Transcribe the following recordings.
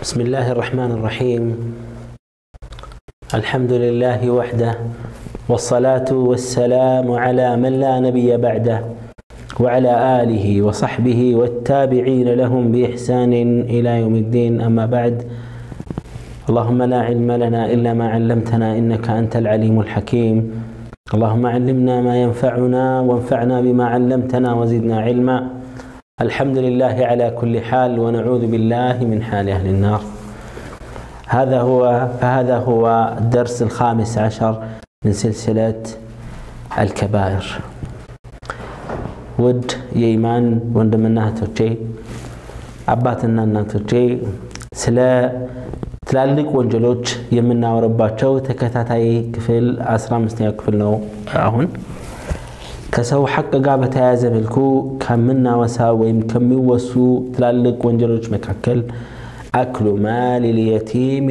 بسم الله الرحمن الرحيم. الحمد لله وحده والصلاة والسلام على من لا نبي بعده وعلى آله وصحبه والتابعين لهم بإحسان إلى يوم الدين. أما بعد، اللهم لا علم لنا إلا ما علمتنا إنك أنت العليم الحكيم. اللهم علمنا ما ينفعنا وانفعنا بما علمتنا وزدنا علما. الحمد لله على كل حال ونعوذ بالله من حال أهل النار. فهذا هو الدرس الخامس عشر من سلسلة الكبائر. ود ييمان وندمنا توجي أباتنا ناتوجي سلا ትላልቅ ወንጀሎች የምናወራባቸው ተከታታይ ክፍል 15ኛ ክፍል ነው። አሁን ከሰው ሐቅ ጋር በተያያዘ መልኩ ከምናወሳው ወይም ከሚወሱ ትላልቅ ወንጀሎች መካከል አክሉ ማል اليتيم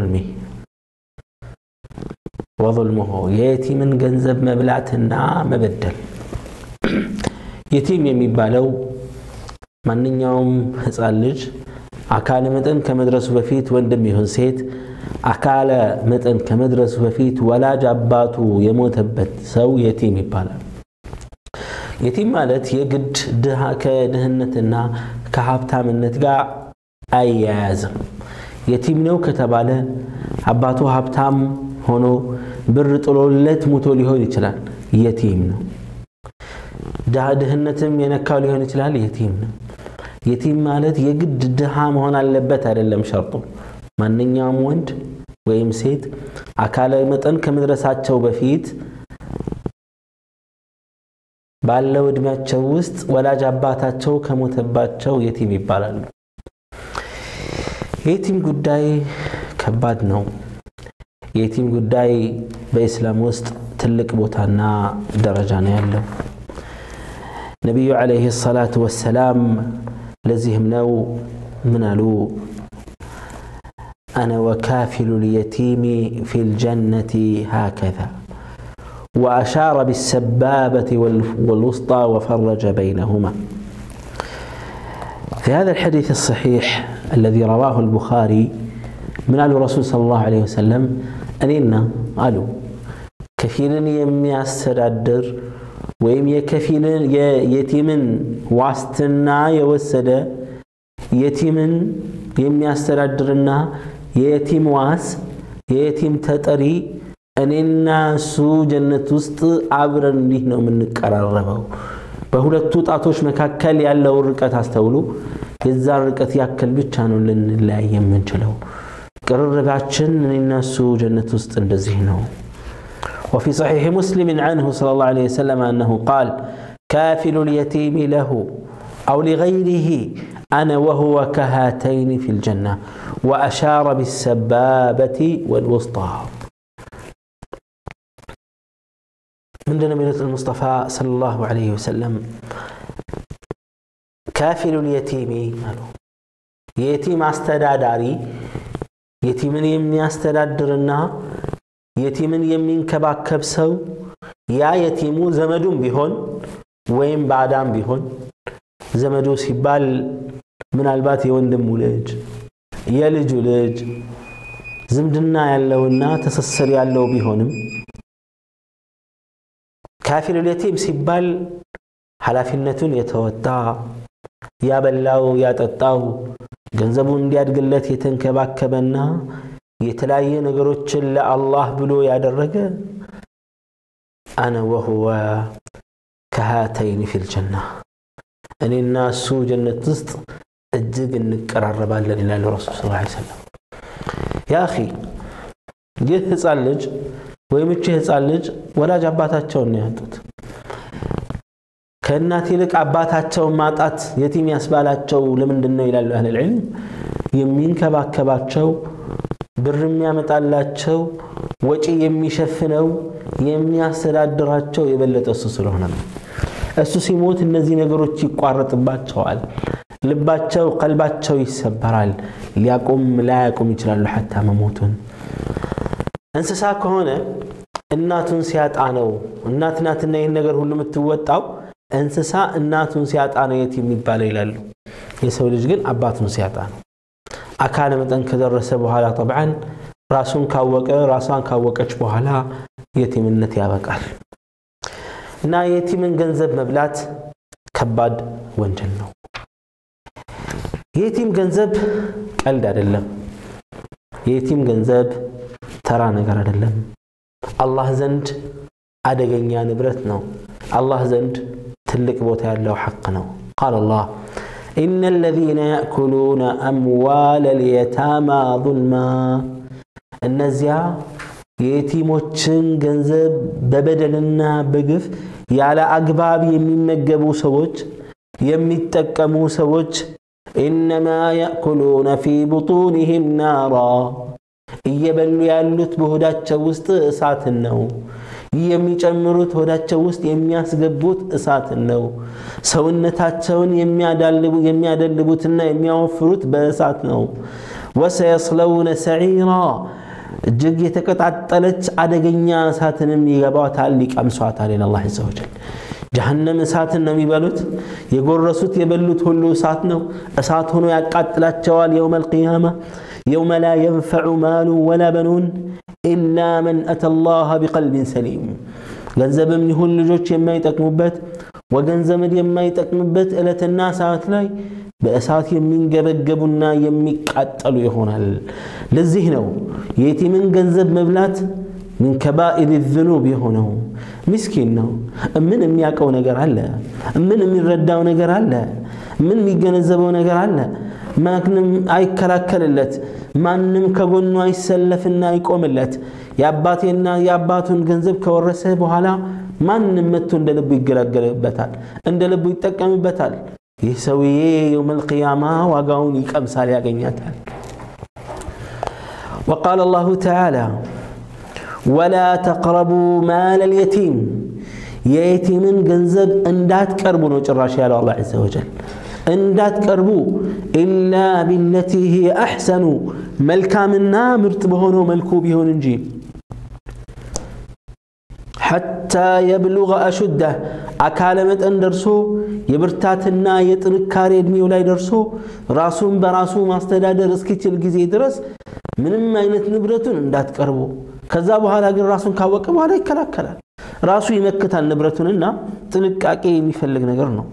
وظلمه የየቲምን ገንዘብ መብላትና መበደል። የቲም የሚባለው ማንኛውም ህፃን ልጅ አካለ መጠን ከመድረሱ በፊት ወንድም ይሁን ሴት አካለ መጠን ከመድረሱ በፊት ወላጅ አባቱ የሞተበት ሰው የቲም ይባላል። የቲም ማለት የግድ ድሃ ከድህነትና ከሀብታምነት ጋር አያያዝም። የቲም ነው ከተባለ አባቱ ሀብታም ሆኖ ብር ጥሎለት ሞቶ ሊሆን ይችላል፣ የቲም ነው። ድህነትም የነካው ሊሆን ይችላል፣ የቲም ነው። የቲም ማለት የግድ ድሃ መሆን አለበት አይደለም ሸርጡ። ማንኛውም ወንድ ወይም ሴት አካለ መጠን ከመድረሳቸው በፊት ባለው እድሜያቸው ውስጥ ወላጅ አባታቸው ከሞተባቸው የቲም ይባላሉ። የቲም ጉዳይ ከባድ ነው። የቲም ጉዳይ በእስላም ውስጥ ትልቅ ቦታና ደረጃ ነው ያለው። ነብዩ አለይሂ ሰላቱ ወሰላም لزهم نو منالو أنا وكافل اليتيم في الجنة هكذا، وأشار بالسبابة والوسطى وفرج بينهما. في هذا الحديث الصحيح الذي رواه البخاري من آل الرسول صلى الله عليه وسلم أننا قالوا كفيل يمي السرادر ወይም የከፊልን የየቲምን ዋስትና የወሰደ የቲምን የሚያስተዳድርና የየቲም ዋስ የየቲም ተጠሪ እኔና እሱ ጀነት ውስጥ አብረን እንዲህ ነው የምንቀራረበው። በሁለቱ ጣቶች መካከል ያለው ርቀት አስተውሉ። የዛ ርቀት ያክል ብቻ ነው ልንለያይ የምንችለው። ቅርርባችን እኔና እሱ ጀነት ውስጥ እንደዚህ ነው። وفي صحيح مسلم عنه صلى الله عليه وسلم أنه قال كافل اليتيم له أو لغيره أنا وهو كهاتين في الجنة، وأشار بالسبابة والوسطى. من نبينا المصطفى صلى الله عليه وسلم كافل اليتيم يتيم استداداري يتيمن يمني استدادرنا የቲምን የሚንከባከብ ሰው ያ የቲሙ ዘመዱም ቢሆን ወይም ባዳም ቢሆን ዘመዱ ሲባል ምናልባት የወንድሙ ልጅ የልጁ ልጅ ዝምድና ያለውና ተሰሰር ያለው ቢሆንም ካፊል اليتيم ሲባል ኃላፊነቱን የተወጣ ያበላው ያጠጣው ገንዘቡን እንዲያድግለት የተንከባከበና የተለያየ ነገሮችን ለአላህ ብሎ ያደረገ أنا وهو كهاتين في الجنة እኔና እሱ ጀነት ውስጥ እጅግ እንቀራረባለን ይላል ረሱል ሰለላሁ ዐለይሂ ወሰለም። ያ አኺ ይህ ህፃን ልጅ ወይም እቺ ህፃን ልጅ ወላጅ አባታቸውን ነው ያጡት። ከእናት ይልቅ አባታቸውን ማጣት የቲም ያስባላቸው ለምንድን ነው ይላሉ አህለ العلم። የሚንከባከባቸው ብር የሚያመጣላቸው ወጪ የሚሸፍነው የሚያስተዳድራቸው የበለጠ እሱ ስለሆነ ነው። እሱ ሲሞት እነዚህ ነገሮች ይቋረጥባቸዋል። ልባቸው ቀልባቸው ይሰበራል። ላያቆም ይችላሉ حتى መሞቱን። እንስሳ ከሆነ እናቱን ሲያጣ ነው እናት ናትና ይሄን ነገር ሁሉ የምትወጣው። እንስሳ እናቱን ሲያጣ ነው የቲም የሚባለው ይላሉ። የሰው ልጅ ግን አባቱን ሲያጣ ነው። አካለ መጠን ከደረሰ በኋላ طبعا ራሱን ካወቀ ራሷን ካወቀች በኋላ የቲምነት ያበቃል እና የቲምን ገንዘብ መብላት ከባድ ወንጀል ነው የቲም ገንዘብ ቀልድ አይደለም የቲም ገንዘብ ተራ ነገር አይደለም አላህ ዘንድ አደገኛ ንብረት ነው አላህ ዘንድ ትልቅ ቦታ ያለው ሐቅ ነው قال الله إن الذين يأكلون أموال اليتامى ظلما النزيا የቲሞችን ገንዘብ በበደልና በግፍ ያለ አግባብ የሚመገቡ ሰዎች የሚጠቀሙ ሰዎች انما ياكلون في بطونهم نارا እየበሉ ያሉት በሆዳቸው ውስጥ እሳት ነው የሚጨምሩት ሆዳቸው ውስጥ የሚያስገቡት እሳት ነው ሰውነታቸውን የሚያደልቡትና የሚያወፍሩት በእሳት ነው وسيصلون سعيرا እጅግ የተቀጣጠለች አደገኛ እሳትንም ይገባታል ሊቀምሷታል ኢላ አላህ عز وجل جهنم እሳት ነው የሚበሉት የጎረሱት የበሉት ሁሉ እሳት ነው እሳት ሆኖ ያቃጥላቸዋል يوم القيامه يوم لا ينفع مال ولا بنون إلا من أتى الله بقلب سليم ገንዘብም ይሁን ልጆች የማይጠቅሙበት ወገንዘብ የማይጠቅሙበት እለተና ሰዓት ላይ በእሳት የሚንገበገቡና የሚቃጠሉ ይሆናል ለዚህ ነው የቲምን ገንዘብ መብላት من كبائر الذنوب يهونه مسكين ነው ምን የሚያቀው ነገር አለ ምን የሚረዳው ነገር አለ ምን የሚገነዘበው ነገር አለ ማንም አይከራከርለት ማንም ከጎኑ አይሰለፍና አይቆምለት ያባቴና ያባቱን ገንዘብ ከወረሰ በኋላ ማንም መጥቶ እንደልቡ ይገለገልበታል እንደልቡ ይጠቀምበታል ይህ ሰውዬ يوم القيامه ዋጋውን ይቀምሳል ያገኛታል وقال الله تعالى ولا تقربوا مال اليتيم يتيمن ገንዘብ እንዳትቀርቡ ነው ጭራሽ ያለው አላህ عز وجل እንዳትቀርቡ إلا بالتي هي أحسن መልካምና ምርጥ በሆነው መልኩ ቢሆን እንጂ حتى يبلغ أشده አካለ መጠን ደርሶ የብርታትና የጥንካሬ እድሜው ላይ ደርሶ ራሱን በራሱ ማስተዳደር እስኪችል ጊዜ ድረስ ምንም አይነት ንብረቱን እንዳትቀርቡ ከዛ በኋላ ግን ራሱን ካወቀ በኋላ ይከላከላል ራሱ ይመክታል ንብረቱንና ጥንቃቄ የሚፈልግ ነገር ነው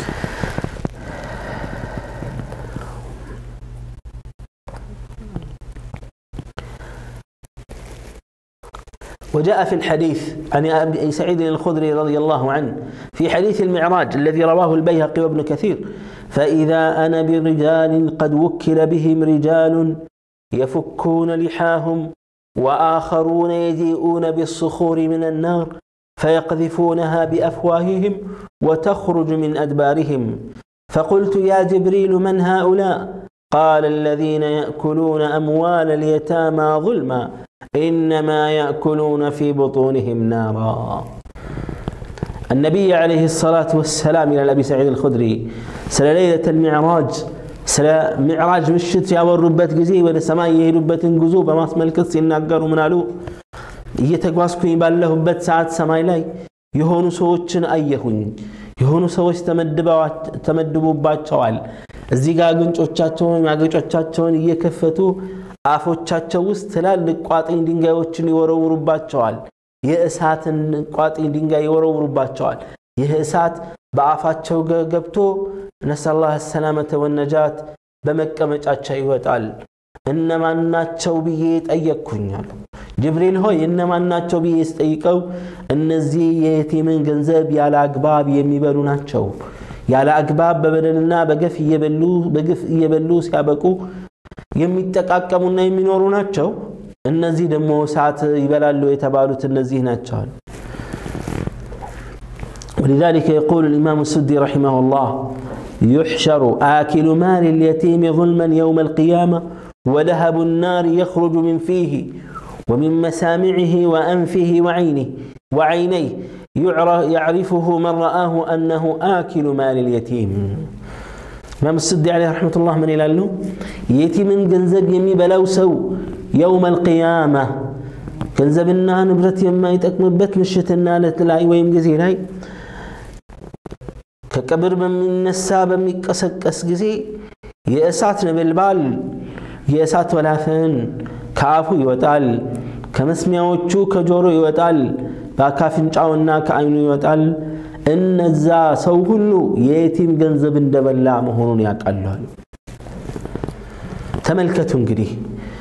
وجاء في الحديث عن أبي سعيد الخدري رضي الله عنه في حديث المعراج الذي رواه البيهقي وابن كثير فإذا أنا برجال قد وكل بهم رجال يفكون لحاهم وآخرون يجيئون بالصخور من النار فيقذفونها بأفواههم وتخرج من أدبارهم فقلت يا جبريل من هؤلاء قال الذين يأكلون أموال اليتامى ظلما إنما يأكلون في بطونهم نارا النبي عليه الصلاة والسلام إلى أبي سعيد الخدري سلا ليلة المعراج سلا معراج مشت يا وربت جزي ولا سماء يهربت جزوب ما اسم القصة ينقر من علو يتقاسكوا يباله بت ساعات سماء لاي يهونوا سوتشن أيهون يهونوا سوتش تمدبوا باتشوال الزيجا قنچوچاچون ያገጮቻቸውን እየከፈቱ አፎቻቸው ውስጥ ትላልቅ ቋጥኝ ድንጋዮችን ይወረውሩባቸዋል የእሳትን ቋጥኝ ድንጋይ ይወረውሩባቸዋል ይህ እሳት በአፋቸው ገብቶ ነሰላህ ሰላመተ ወነጃት በመቀመጫቸው ይወጣል እነማናቸው ብዬ ጠየቅኩኛል ጅብሪል ሆይ እነማናቸው ብዬ ስጠይቀው እነዚህ የየቲምን ገንዘብ ያለ አግባብ የሚበሉ ናቸው ያለ አግባብ በበደልና በግፍ እየበሉ ሲያበቁ የሚጠቃቀሙና የሚኖሩ ናቸው እነዚህ ደግሞ ሰዓት ይበላሉ የተባሉት እነዚህ ናቸው ولذلك يقول الإمام السدي رحمه الله يحشر آكل مال اليتيم ظلما يوم القيامة ولهب النار يخرج من فيه ومن مسامعه وأنفه وعينيه يعرفه من رآه أنه آكل مال اليتيم إمام السدي عليه رحمة الله من إلى له يتيمن ገንዘብ የሚበላው ሰው يوم القيامة ገንዘብና ንብረት የማይጠቅምበት ምሽትና ለተላይ ወይም ጊዜ ላይ ከቀብር በሚነሳ በሚቀሰቀስ ጊዜ የእሳት ነበልባል የእሳት ወላፈን ከአፉ ይወጣል ከመስሚያዎቹ ከጆሮ ይወጣል በአካፍንጫውና ከአይኑ ይወጣል እነዛ ሰው ሁሉ የየቲም ገንዘብ እንደበላ መሆኑን ያውቃሉ ተመልከቱ እንግዲህ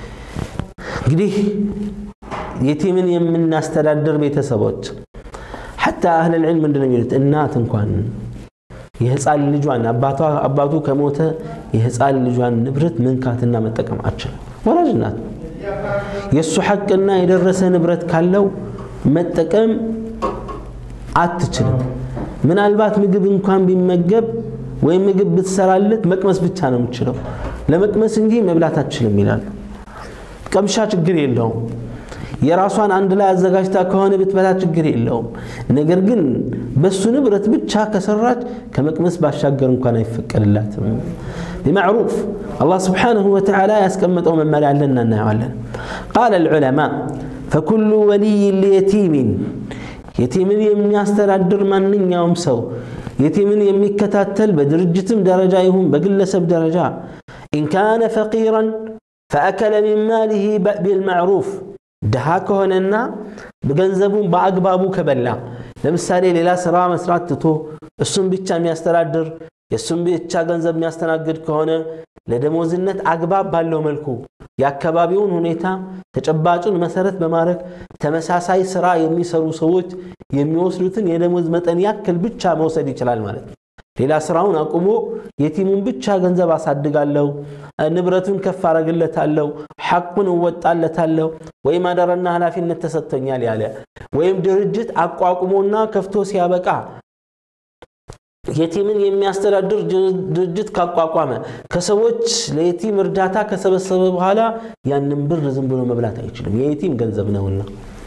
የቲምን የምናስተዳድር ቤተሰቦች حتى أهل العلم عندنا يقولون النات እንኳን የህፃን ልጇን አባቱ ከሞተ የህፃን ልጇን ንብረት መንካትና መጠቀም አትችልም ወላጅ ናት የሱ ሐቅና የደረሰ ንብረት ካለው መጠቀም አትችልም ምናልባት ምግብ እንኳን ቢመገብ ወይ ምግብ ብትሰራለት መቅመስ ብቻ ነው የምትችለው ለመቅመስ እንጂ መብላት አትችልም ይላል ቀምሻ ችግር የለውም የራሷን አንድ ላይ አዘጋጅታ ከሆነ ብትበላ ችግር የለውም ነገር ግን በሱ ንብረት ብቻ ከሰራች ከመቅመስ ባሻገር እንኳን አይፈቀድላትም بمعروف الله سبحانه وتعالى يسكمتوا من ملالنا نعلن قال العلماء فكل ولي ليتيم يتيم يستدر من يوم سو يتيم يمكتاتل بدرجتم درجايهم بقلسب درجه إن كان فقيرا فأكل من ماله بالمعروف دهاك هنا بجنزبون بأقبابو كبلا لمثالي للا سرا مسرات تتو السن بيتشا ميسترادر የሱም ብቻ ገንዘብ የሚያስተናግድ ከሆነ ለደሞዝነት አግባብ ባለው መልኩ ያከባቢውን ሁኔታ ተጨባጩን መሰረት በማድረግ ተመሳሳይ ስራ የሚሰሩ ሰዎች የሚወስዱትን የደሞዝ መጠን ያክል ብቻ መውሰድ ይችላል ማለት ነው ሌላ ስራውን አቁሞ የቲሙን ብቻ ገንዘብ አሳድጋለሁ ንብረቱን ከፍ አረግለታለሁ ሐቁን ወጣለታለሁ ወይ ማደረና ኃላፊነት ተሰጥቶኛል ያለ ወይም ድርጅት አቋቁሞና ከፍቶ ሲያበቃ የቲምን የሚያስተዳድር ድርጅት ካቋቋመ ከሰዎች ለየቲም እርዳታ ከሰበሰበ በኋላ ያንን ብር ዝም ብሎ መብላት አይችልም የየቲም ገንዘብ ነውና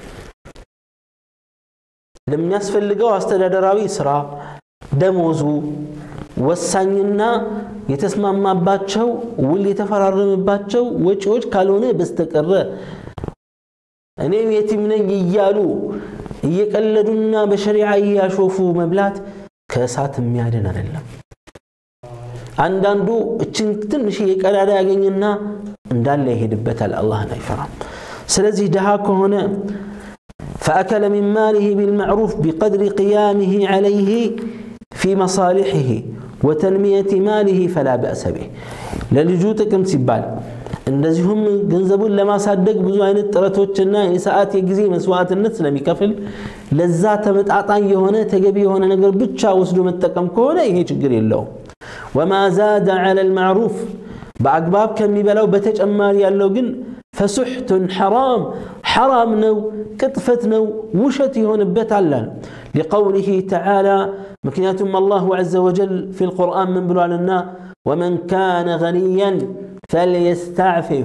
ለሚያስፈልገው አስተዳደራዊ ስራ ደሞዙ ወሳኝና የተስማማባቸው ውል የተፈራረመባቸው ወጪዎች ካልሆነ በስተቀር እኔም የቲም ነኝ ይያሉ እየቀለዱና በሸሪዓ ያሾፉ መብላት ከሳት የሚያደን አይደለም አንዳንዱ እችን ትንሽ የቀዳዳ ያገኝና እንዳለ ይሄድበታል አላህን አይፈራም ስለዚህ ደሃ ከሆነ فأكل من ماله بالمعروف بقدر قيامه عليه في مصالحه وتنمية ماله فلا بأس به للجوتكم سبال እንደዚሁም ገንዘቡን ለማሳደግ ብዙ አይነት ጥረቶችና የሰዓት የጊዜ መስዋዕትነት ስለሚከፍል ለዛ ተመጣጣኝ የሆነ ተገቢ የሆነ ነገር ብቻ ወስዶ መጠቀም ከሆነ ይሄ ችግር የለው وما زاد على المعروف በአግባብ ከሚበላው በተጨማሪ ያለው ግን فسحت حرام ነው ቅጥፈት ነው ውሸት ይሆንበታል لقوله تعالى ምክንያቱም الله عز وجل في القرآن من ብሏልና ومن كان غنيا فليستعفف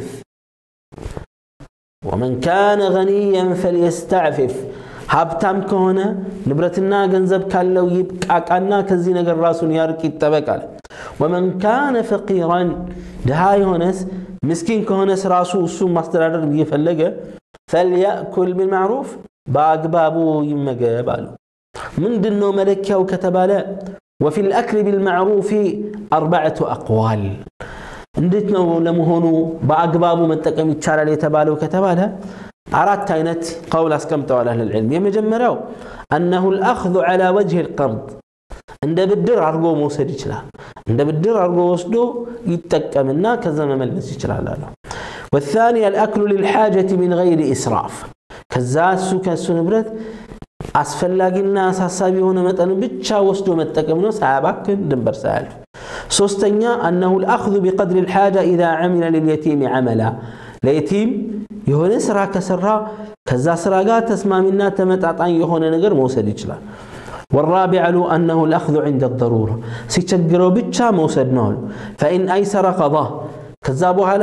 ومن كان غنيا فليستعفف ሀብታም ከሆነ ንብረትና ገንዘብ ካለው ይብቃቃና ከዚህ ነገር ራሱን ያርቅ ይተበቃል ومن كان فقيرا ደሃ የሆነስ ምስኪን ከሆነስ ራሱ እሱ ማስተዳደር ይፈልገ فليأكل بالمعروف በአግባቡ ይመገብ አሉ ምንድነው መለኪያው ከተባለ وفي الأكل بالمعروف 4 أقوال እንዴት ነው ለመሆኑ በአግባቡ መጠቀም ይቻላል የተባለው ከተባለ አራት አይነት قول አስቀምጠዋል አህለ العلم የመጀመሪያው انه الاخذ على وجه القرض እንደ ብድር አርጎ መውሰድ ይችላል እንደ ብድር አርጎ ወስዶ ይጠቀምና ከዛ መመለስ ይችላል አለ والثاني الاكل للحاجه من غير اسراف ከዛ ከሱ ንብረት አስፈላጊና አሳሳቢ ሆነ መጠን ብቻ ወስዶ መጠቀም ነው ሳያባክን ድንበር ሳያልፍ ሶስተኛ انه الاخذ بقدر الحاجه اذا عمل لليتيم عملا ለየቲም የሆነ ስራ ከሰራ ከዛ ስራ ጋር ተስማሚና ተመጣጣኝ የሆነ ነገር መውሰድ ይችላል والرابع انه الاخذ عند الضروره ሲቸግረው ብቻ መውሰድ ነው فان ايسر قضاه ከዛ በኋላ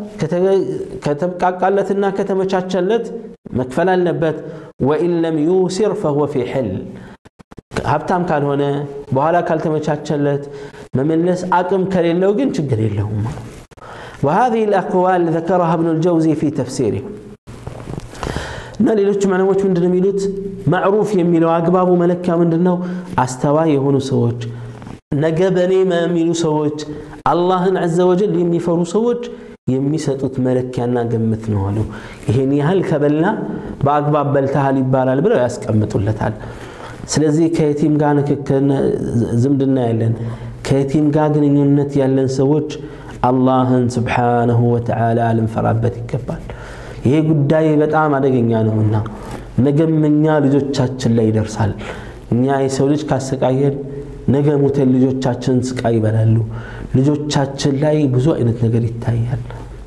ከተብቃቃለትና ከተመቻቸለት መክፈል አለበት وان لم يوسر فهو في حل ሀብታም ካልሆነ በኋላ ካልተመቻቸለት መመለስ አቅም ከሌለው ግን ችግር የለውም وهذه الأقوال ذكرها ابن الجوزي في تفسيره نالي لوچ معلومات ምንድነው የሚሉት معروف የሚለው አግባቡ መለኪያ ምንድነው አስተዋይ የሆኑ ሰዎች ነገ በኔ የሚሉ ሰዎች አላህን عز وجل የሚፈሩ ሰዎች የሚሰጡት መለኪያና ግምት ነው አሉ ይሄን ያህል ከበላ በአግባብ በልተሃል ይባላል ብለው ያስቀምጡለታል ስለዚህ ከየቲም ጋር ንክክን ዝምድና ያለን ከየቲም ጋር ግንኙነት ያለን ሰዎች አላህን Subhanahu Wa Ta'ala ልንፈራበት ይገባል ይሄ ጉዳይ በጣም አደገኛ ነውና ነገምኛ ልጆቻችን ላይ ይደርሳል እኛ የሰው ልጅ ካሰቃየን ነገ ሞተን ልጆቻችን ስቃይ ይበላሉ ልጆቻችን ላይ ብዙ አይነት ነገር ይታያል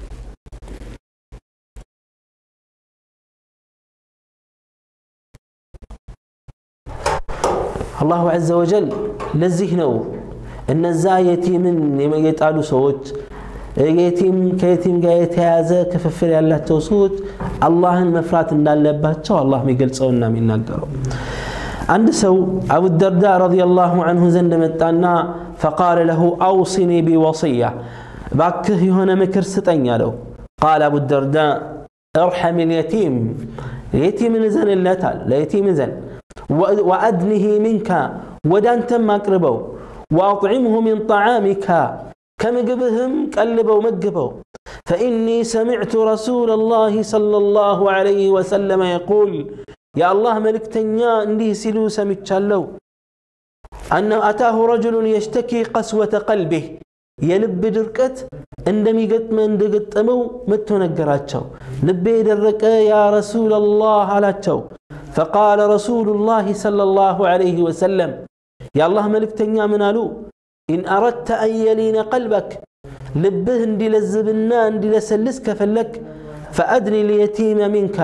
الله عز وجل ለዚህ ነው እነዛ የቲምን የጣሉ ሰዎች የቲም ከየቲም ጋር የተያዘ ክፍፍል ያላቸው ሰዎች አላህን መፍራት እንዳለባቸው አላህ የሚገልጸውና የሚናገረው عند سو أبو الدرداء رضي الله عنه زند متانا فقال له أوصني بوصية باكه هنا مكر ستنيا له قال أبو الدرداء ارحم اليتيم اليتيم زن اللاتال لا يتيم زن وأدنه منك ودانت ما أقربه وأطعمه من طعامك كم قبهم قلبوا مقبوا فإني سمعت رسول الله صلى الله عليه وسلم يقول يا الله ملك تنيا اندي سلو سمتشالو أنه أتاه رجل يشتكي قسوة قلبه يلب دركت عندما يقتم اندقتمو متو نقراتشو لبي درك يا رسول الله علاتشو فقال رسول الله صلى الله عليه وسلم يا الله ملك تنيا منالو إن أردت أن يلين قلبك لبه اندي لزبنا اندي لسلسك فلك فأدني اليتيم منك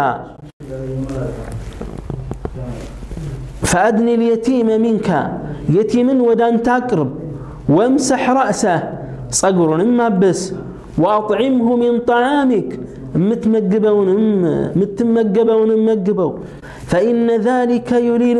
فأدني اليتيم منك يتيم ودان تقرب وامسح رأسه صقر ما بس وأطعمه من طعامك متمقبون مقبو فإن ذلك يلين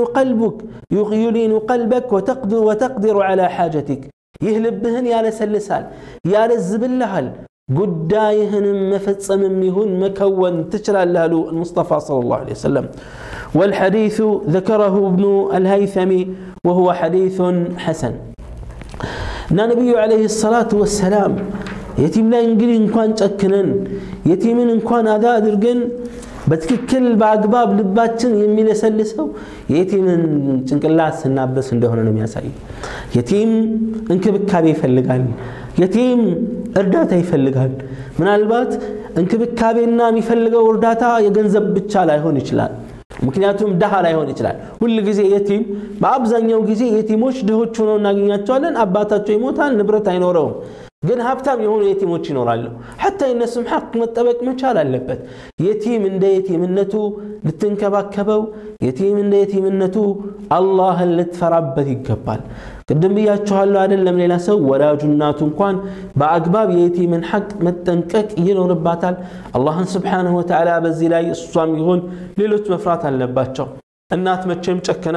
قلبك وتقدر على حاجتك يهلب بهن يا لسلسال يا لزبلهل قدايهن مفتصم ميهن مكون تشرى له المصطفى صلى الله عليه وسلم والحديث ذكره ابن الهيثمي وهو حديث حسن النبي عليه الصلاة والسلام يتيم لا ينقلي انكوان تأكنن يتيمين انكوان هذا درقن بتككل بأقباب لباتشن يميل سلسو يتيمين تنقلات سنابس اندهون نمياساي يتيم انكبكابي يفلقان يتيم ارداتا يفلقان من البات انكبكابي النام يفلقوا ارداتا يقنزب بتشالا يهون يشلال ምክንያቱም ደሃ ላይ ሆነ ይችላል ሁሉ ጊዜ የቲም በአብዛኛው ጊዜ የቲሞች ደሆች ሆነው እናገኛቸዋለን አባታቸው ይሞታል ንብረት አይኖረውም ግን ሀብታም የሆኑ የቲሞች ይኖራሉ حتى እነሱም ሐቅ መጠበቅ መቻል አለበት የቲም እንደ የቲምነቱ ልትንከባከበው የቲም እንደ የቲምነቱ አላህን ልትፈራበት ይገባል ቅድም ብያችኋለሁ አይደለም ሌላ ሰው ወላጁ እናቱ እንኳን በአግባብ የቲምን ሐቅ መጠንቀቅ ይኖርባታል አላህን Subhanahu Wa Ta'ala በዚህ ላይ እሷም ይሁን ሌሎች መፍራት አለባቸው እናት መቼም ጨከና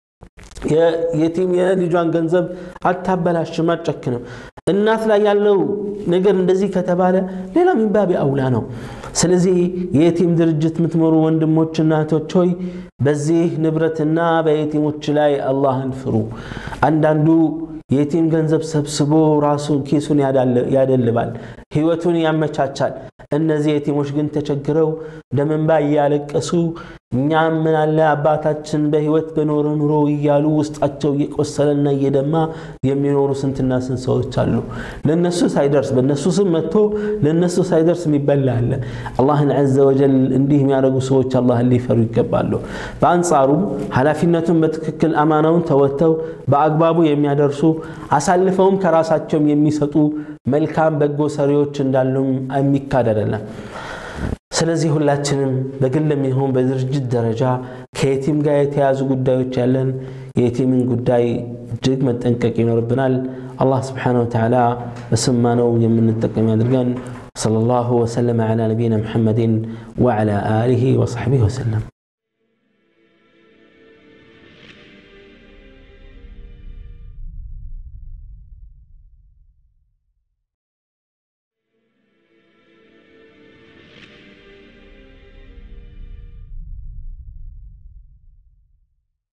የቲም የልጇን ገንዘብ አታበላሽም አትጨክንም እናት ላይ ያለው ነገር እንደዚህ ከተባለ ሌላ ምንባቢ አውላ ነው ስለዚህ የቲም ድርጅት ምትመሩ ወንድሞችና እህቶች ሆይ በዚህ ንብረትና በየቲሞች ላይ አላህን ፍሩ አንዳንዱ የቲም ገንዘብ ሰብስቦ ራሱን ኪሱን ያደልባል ህይወቱን ያመቻቻል እነዚህ የቲሞች ግን ተቸግረው ደምንባ ያለቀሱ እኛም ምን አለ አባታችን በህይወት በኖረ ኑሮ ይያሉ ውስጣቸው እየቆሰለና እየደማ የሚኖሩ ስንትና ስንት ሰዎች አሉ ለነሱ ሳይደርስ በነሱ ስም መጥቶ ለነሱ ሳይደርስ የሚበላ አለ አላህን عز وجل እንዲህ የሚያደርጉ ሰዎች አላህን ሊፈሩ ይገባሉ በአንጻሩ ሐላፊነቱን በትክክል አማናውን ተወተው በአግባቡ የሚያደርሱ አሳልፈውም ከራሳቸው የሚሰጡ መልካም በጎ ሰሪዎች እንዳሉም የሚካደደና ስለዚህ ሁላችንም በግልም ይሁን በድርጅት ደረጃ ከየቲም ጋር የተያዙ ጉዳዮች ያለን የየቲምን ጉዳይ እጅግ መጠንቀቅ ይኖርብናል አላህ Subhanahu Wa Ta'ala በስማነው የምንጠቀም ያድርገን صلى الله وسلم على نبينا محمد وعلى آله وصحبه وسلم